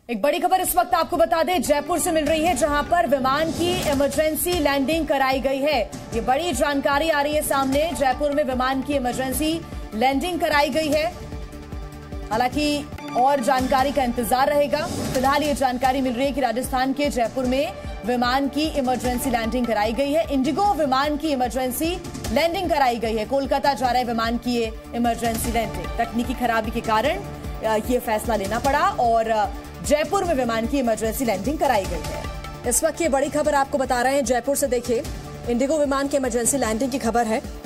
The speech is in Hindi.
एक बड़ी खबर इस वक्त आपको बता दें, जयपुर से मिल रही है, जहां पर विमान की इमरजेंसी लैंडिंग कराई गई है। ये बड़ी जानकारी आ रही है सामने। जयपुर में विमान की इमरजेंसी लैंडिंग कराई गई है। हालांकि और जानकारी का इंतजार रहेगा। फिलहाल ये जानकारी मिल रही है कि राजस्थान के जयपुर में विमान की इमरजेंसी लैंडिंग कराई गई है। इंडिगो विमान की इमरजेंसी लैंडिंग कराई गई है। कोलकाता जा रहे विमान की ये इमरजेंसी लैंडिंग तकनीकी खराबी के कारण ये फैसला लेना पड़ा और जयपुर में विमान की इमरजेंसी लैंडिंग कराई गई है। इस वक्त ये बड़ी खबर आपको बता रहे हैं जयपुर से। देखिए, इंडिगो विमान की इमरजेंसी लैंडिंग की खबर है।